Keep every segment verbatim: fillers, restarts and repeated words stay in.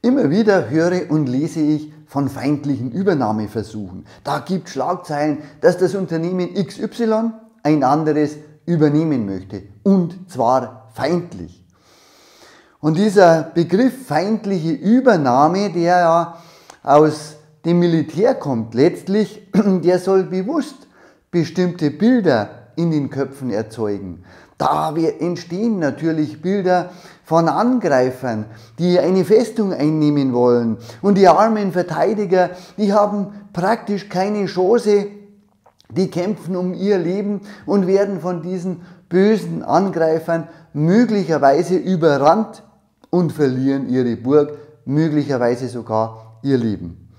Immer wieder höre und lese ich von feindlichen Übernahmeversuchen. Da gibt es Schlagzeilen, dass das Unternehmen X Y ein anderes übernehmen möchte, und zwar feindlich. Und dieser Begriff feindliche Übernahme, der ja aus dem Militär kommt letztlich, der soll bewusst bestimmte Bilder in den Köpfen erzeugen. Da entstehen natürlich Bilder von Angreifern, die eine Festung einnehmen wollen. Und die armen Verteidiger, die haben praktisch keine Chance, die kämpfen um ihr Leben und werden von diesen bösen Angreifern möglicherweise überrannt und verlieren ihre Burg, möglicherweise sogar ihr Leben.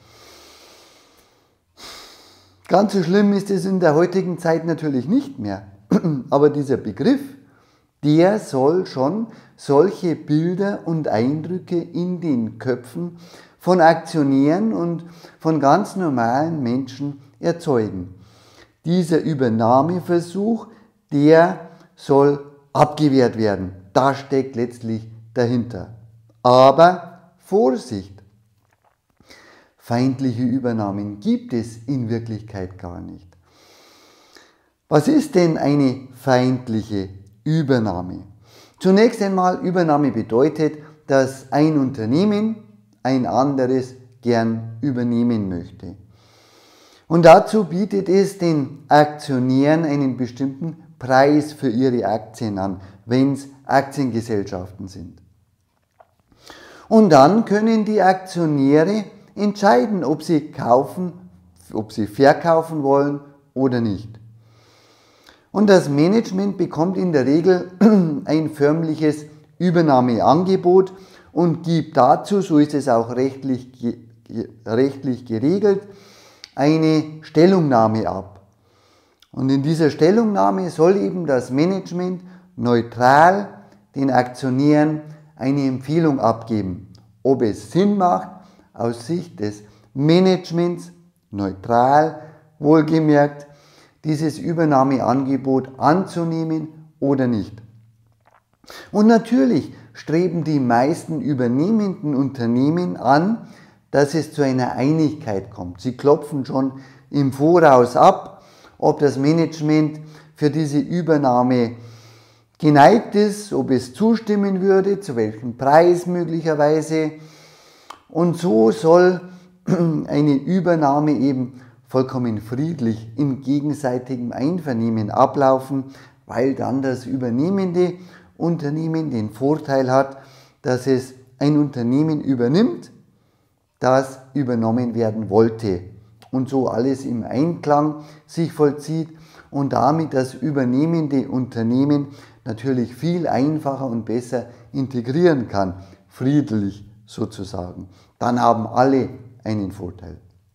Ganz so schlimm ist es in der heutigen Zeit natürlich nicht mehr. Aber dieser Begriff, der soll schon solche Bilder und Eindrücke in den Köpfen von Aktionären und von ganz normalen Menschen erzeugen. Dieser Übernahmeversuch, der soll abgewehrt werden. Das steckt letztlich dahinter. Aber Vorsicht! Feindliche Übernahmen gibt es in Wirklichkeit gar nicht. Was ist denn eine feindliche Übernahme? Zunächst einmal, Übernahme bedeutet, dass ein Unternehmen ein anderes gern übernehmen möchte. Und dazu bietet es den Aktionären einen bestimmten Preis für ihre Aktien an, wenn es Aktiengesellschaften sind. Und dann können die Aktionäre entscheiden, ob sie kaufen, ob sie verkaufen wollen oder nicht. Und das Management bekommt in der Regel ein förmliches Übernahmeangebot und gibt dazu, so ist es auch rechtlich, rechtlich geregelt, eine Stellungnahme ab. Und in dieser Stellungnahme soll eben das Management neutral den Aktionären eine Empfehlung abgeben, ob es Sinn macht, aus Sicht des Managements, neutral, wohlgemerkt, dieses Übernahmeangebot anzunehmen oder nicht. Und natürlich streben die meisten übernehmenden Unternehmen an, dass es zu einer Einigkeit kommt. Sie klopfen schon im Voraus ab, ob das Management für diese Übernahme geneigt ist, ob es zustimmen würde, zu welchem Preis möglicherweise. Und so soll eine Übernahme eben vollkommen friedlich in gegenseitigem Einvernehmen ablaufen, weil dann das übernehmende Unternehmen den Vorteil hat, dass es ein Unternehmen übernimmt, das übernommen werden wollte. Und so alles im Einklang sich vollzieht und damit das übernehmende Unternehmen natürlich viel einfacher und besser integrieren kann, friedlich sozusagen. Dann haben alle einen Vorteil.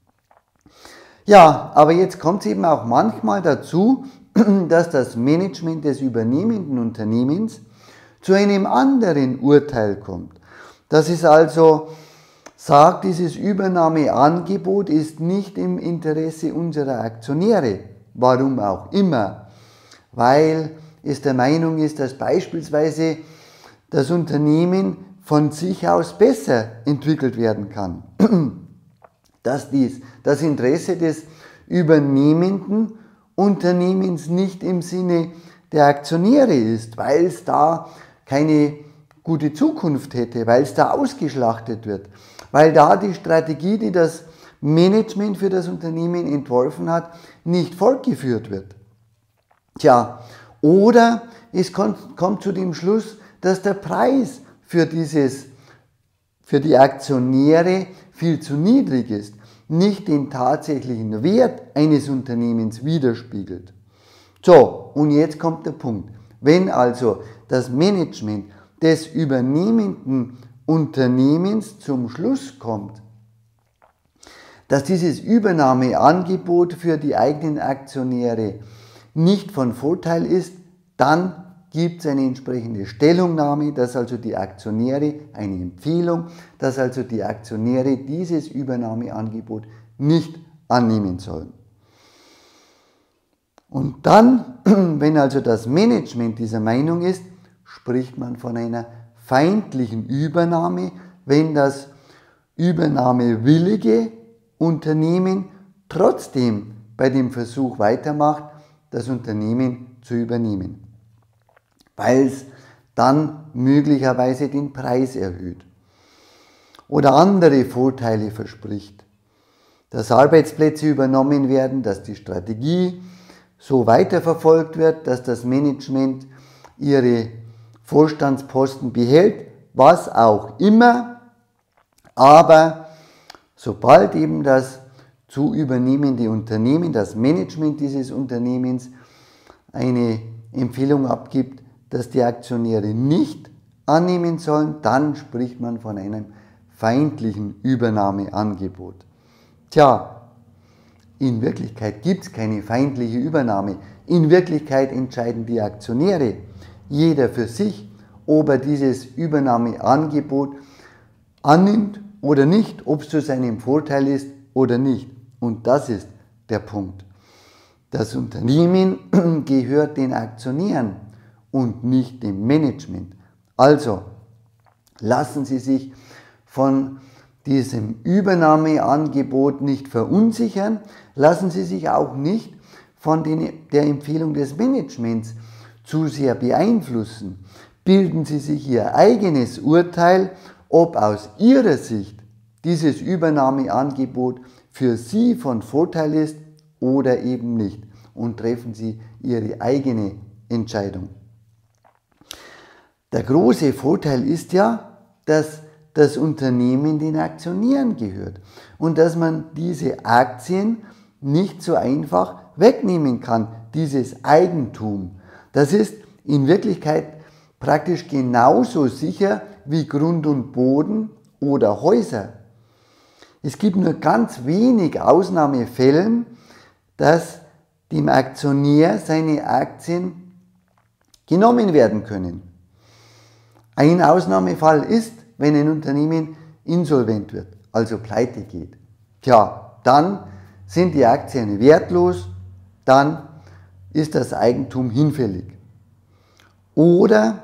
Ja, aber jetzt kommt es eben auch manchmal dazu, dass das Management des übernehmenden Unternehmens zu einem anderen Urteil kommt. Das ist also sagt, dieses Übernahmeangebot ist nicht im Interesse unserer Aktionäre. Warum auch immer. Weil es der Meinung ist, dass beispielsweise das Unternehmen von sich aus besser entwickelt werden kann. Dass dies das Interesse des übernehmenden Unternehmens nicht im Sinne der Aktionäre ist, weil es da keine gute Zukunft hätte, weil es da ausgeschlachtet wird, weil da die Strategie, die das Management für das Unternehmen entworfen hat, nicht fortgeführt wird. Tja, oder es kommt, kommt zu dem Schluss, dass der Preis für, dieses, für die Aktionäre viel zu niedrig ist, nicht den tatsächlichen Wert eines Unternehmens widerspiegelt. So, und jetzt kommt der Punkt. Wenn also das Management des übernehmenden Unternehmens zum Schluss kommt, dass dieses Übernahmeangebot für die eigenen Aktionäre nicht von Vorteil ist, dann gibt es eine entsprechende Stellungnahme, dass also die Aktionäre, eine Empfehlung, dass also die Aktionäre dieses Übernahmeangebot nicht annehmen sollen. Und dann, wenn also das Management dieser Meinung ist, spricht man von einer feindlichen Übernahme, wenn das übernahmewillige Unternehmen trotzdem bei dem Versuch weitermacht, das Unternehmen zu übernehmen, weil es dann möglicherweise den Preis erhöht oder andere Vorteile verspricht, dass Arbeitsplätze übernommen werden, dass die Strategie so weiterverfolgt wird, dass das Management ihre Vorstandsposten behält, was auch immer, aber sobald eben das zu übernehmende Unternehmen, das Management dieses Unternehmens eine Empfehlung abgibt, dass die Aktionäre nicht annehmen sollen, dann spricht man von einem feindlichen Übernahmeangebot. Tja, in Wirklichkeit gibt es keine feindliche Übernahme. In Wirklichkeit entscheiden die Aktionäre, jeder für sich, ob er dieses Übernahmeangebot annimmt oder nicht, ob es zu seinem Vorteil ist oder nicht. Und das ist der Punkt. Das Unternehmen gehört den Aktionären und nicht dem Management. Also lassen Sie sich von diesem Übernahmeangebot nicht verunsichern, lassen Sie sich auch nicht von den, der Empfehlung des Managements zu sehr beeinflussen. Bilden Sie sich Ihr eigenes Urteil, ob aus Ihrer Sicht dieses Übernahmeangebot für Sie von Vorteil ist oder eben nicht, und treffen Sie Ihre eigene Entscheidung. Der große Vorteil ist ja, dass das Unternehmen den Aktionären gehört und dass man diese Aktien nicht so einfach wegnehmen kann, dieses Eigentum. Das ist in Wirklichkeit praktisch genauso sicher wie Grund und Boden oder Häuser. Es gibt nur ganz wenig Ausnahmefällen, dass dem Aktionär seine Aktien genommen werden können. Ein Ausnahmefall ist, wenn ein Unternehmen insolvent wird, also pleite geht. Tja, dann sind die Aktien wertlos, dann ist das Eigentum hinfällig. Oder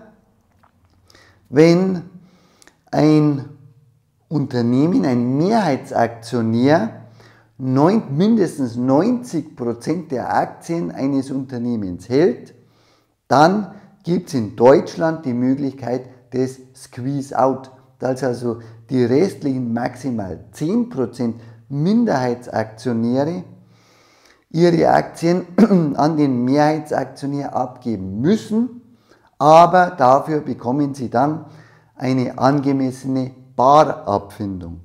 wenn ein Unternehmen, ein Mehrheitsaktionär, mindestens neunzig Prozent der Aktien eines Unternehmens hält, dann gibt es in Deutschland die Möglichkeit des Squeeze-out, dass also die restlichen maximal zehn Prozent Minderheitsaktionäre ihre Aktien an den Mehrheitsaktionär abgeben müssen, aber dafür bekommen sie dann eine angemessene Barabfindung.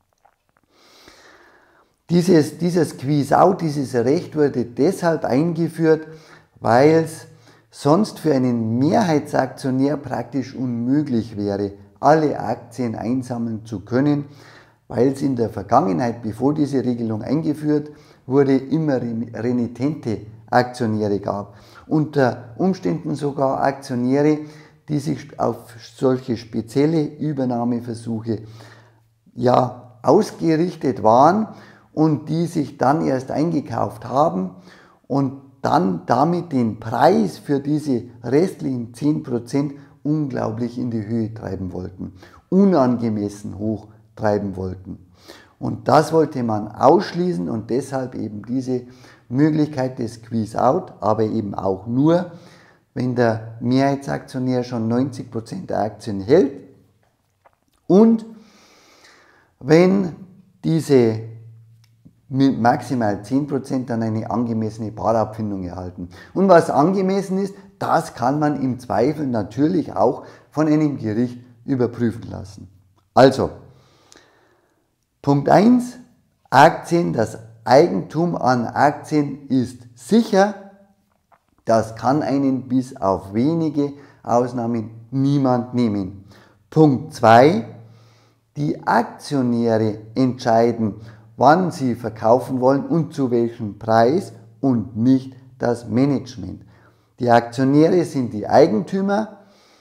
Dieses, dieser Squeeze-out, dieses Recht wurde deshalb eingeführt, weil es sonst für einen Mehrheitsaktionär praktisch unmöglich wäre, alle Aktien einsammeln zu können, weil es in der Vergangenheit, bevor diese Regelung eingeführt wurde, immer renitente Aktionäre gab. Unter Umständen sogar Aktionäre, die sich auf solche spezielle Übernahmeversuche ja, ausgerichtet waren und die sich dann erst eingekauft haben und dann damit den Preis für diese restlichen zehn Prozent unglaublich in die Höhe treiben wollten, unangemessen hoch treiben wollten. Und das wollte man ausschließen und deshalb eben diese Möglichkeit des Squeeze-out, aber eben auch nur, wenn der Mehrheitsaktionär schon neunzig Prozent der Aktien hält und wenn diese mit maximal zehn Prozent dann eine angemessene Barabfindung erhalten. Und was angemessen ist, das kann man im Zweifel natürlich auch von einem Gericht überprüfen lassen. Also, Punkt eins, Aktien, das Eigentum an Aktien ist sicher. Das kann einen bis auf wenige Ausnahmen niemand nehmen. Punkt zwei, die Aktionäre entscheiden, wann sie verkaufen wollen und zu welchem Preis und nicht das Management. Die Aktionäre sind die Eigentümer.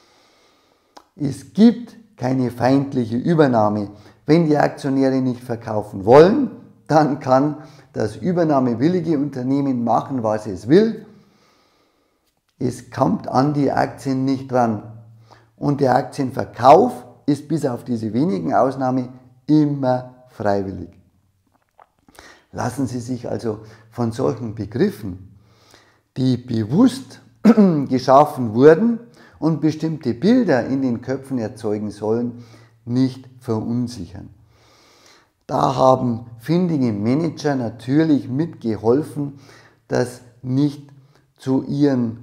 Es gibt keine feindliche Übernahme. Wenn die Aktionäre nicht verkaufen wollen, dann kann das übernahmewillige Unternehmen machen, was es will. Es kommt an die Aktien nicht dran. Und der Aktienverkauf ist bis auf diese wenigen Ausnahmen immer freiwillig. Lassen Sie sich also von solchen Begriffen, die bewusst geschaffen wurden und bestimmte Bilder in den Köpfen erzeugen sollen, nicht verunsichern. Da haben findige Manager natürlich mitgeholfen, dass nicht zu ihren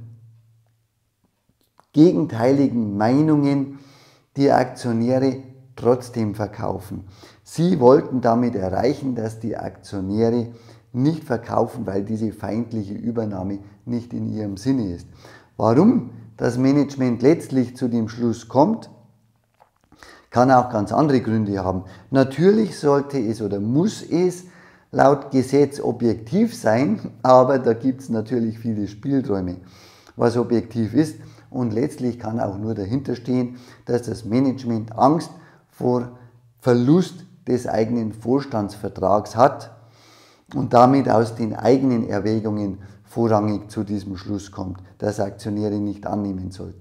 gegenteiligen Meinungen die Aktionäre trotzdem verkaufen. Sie wollten damit erreichen, dass die Aktionäre nicht verkaufen, weil diese feindliche Übernahme nicht in ihrem Sinne ist. Warum das Management letztlich zu dem Schluss kommt, kann auch ganz andere Gründe haben. Natürlich sollte es oder muss es laut Gesetz objektiv sein, aber da gibt es natürlich viele Spielräume, was objektiv ist. Und letztlich kann auch nur dahinter stehen, dass das Management Angst vor Verlust des eigenen Vorstandsvertrags hat und damit aus den eigenen Erwägungen vorrangig zu diesem Schluss kommt, dass Aktionäre nicht annehmen sollten.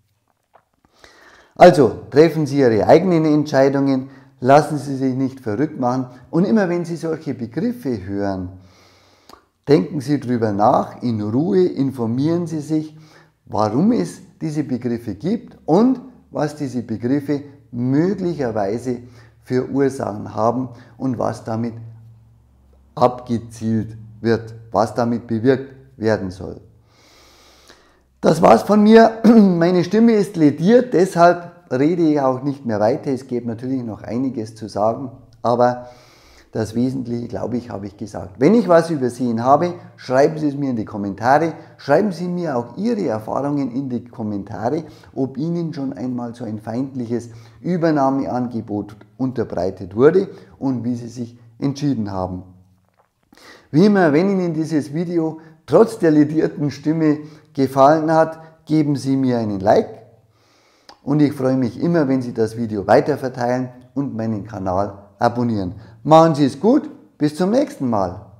Also treffen Sie Ihre eigenen Entscheidungen, lassen Sie sich nicht verrückt machen und immer wenn Sie solche Begriffe hören, denken Sie darüber nach, in Ruhe informieren Sie sich, warum es diese Begriffe gibt und was diese Begriffe möglicherweise für Ursachen haben und was damit abgezielt wird, was damit bewirkt werden soll. Das war's von mir. Meine Stimme ist lediert, deshalb rede ich auch nicht mehr weiter. Es gibt natürlich noch einiges zu sagen, aber das Wesentliche, glaube ich, habe ich gesagt. Wenn ich was übersehen habe, schreiben Sie es mir in die Kommentare. Schreiben Sie mir auch Ihre Erfahrungen in die Kommentare, ob Ihnen schon einmal so ein feindliches Übernahmeangebot unterbreitet wurde und wie Sie sich entschieden haben. Wie immer, wenn Ihnen dieses Video trotz der ledierten Stimme gefallen hat, geben Sie mir einen Like und ich freue mich immer, wenn Sie das Video weiterverteilen und meinen Kanal abonnieren. Machen Sie es gut, bis zum nächsten Mal.